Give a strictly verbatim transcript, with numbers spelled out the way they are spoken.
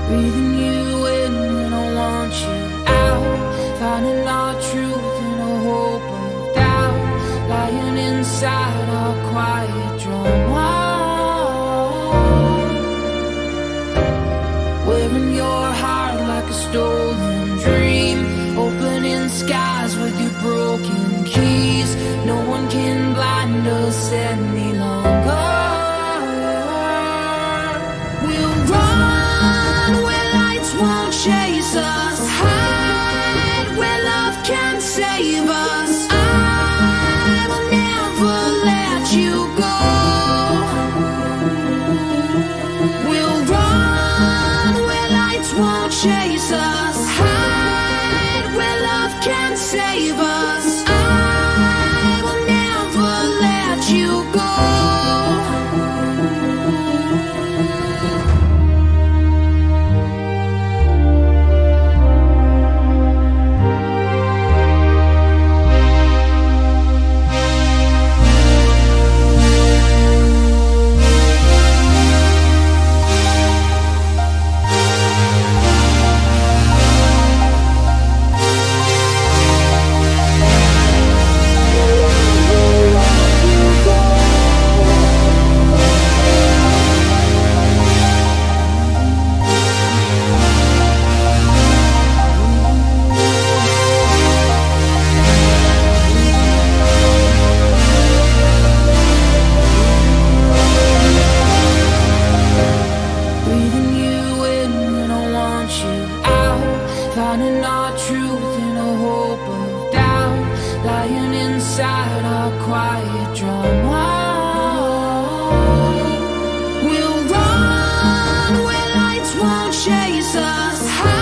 breathing you in when I want you out, finding our truth in a hope of doubt, lying inside our quiet drama, wearing your heart like a stolen dream, opening skies with your broken keys. No one can blind us any longer. We'll run where lights won't chase us, hide where love can't save us. I will never let you go. We'll run where lights won't chase us, hide where love can't save us. I will never let you go. Finding our truth in a hope of doubt, lying inside our quiet drama. We'll run where lights won't chase us.